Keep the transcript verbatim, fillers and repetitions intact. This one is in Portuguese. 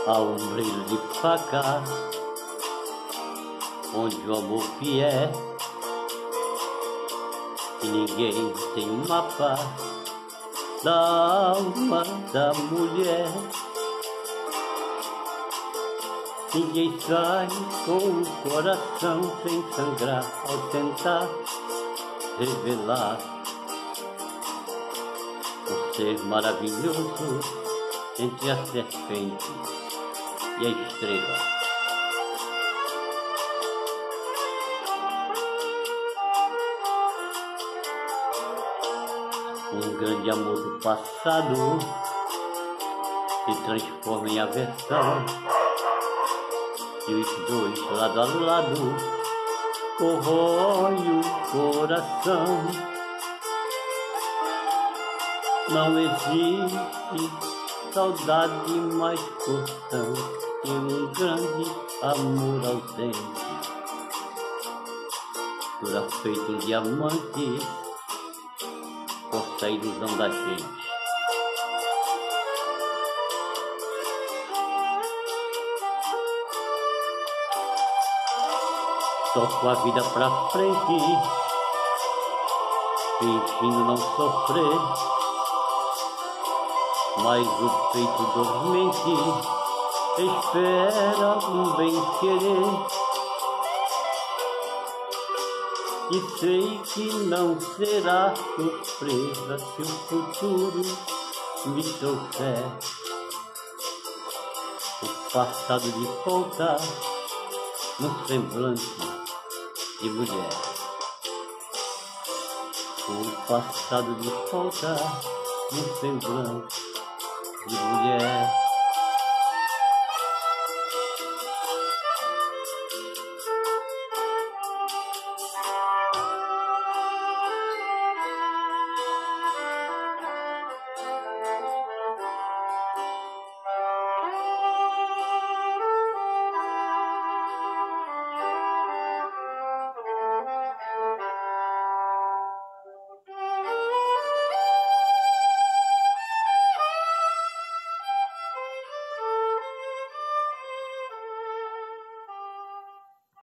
Há um brilho de faca onde o amor vier, e ninguém tem um mapa da alma da mulher. Ninguém sai com o coração sem sangrar ao tentar revelar o ser maravilhoso entre a serpente e a estrela. Um grande amor do passado se transforma em aversão, e os dois lado a lado corroem o coração. Não existe saudade mais cortante que um grande amor ausente. Dura feito um diamante, corta a ilusão da gente. Toco a vida pra frente, fingindo não sofrer, mas o peito dormente espera um bem-querer. E sei que não será surpresa se o futuro me trouxer o passado de volta no semblante de mulher. O passado de volta no semblante de mulher.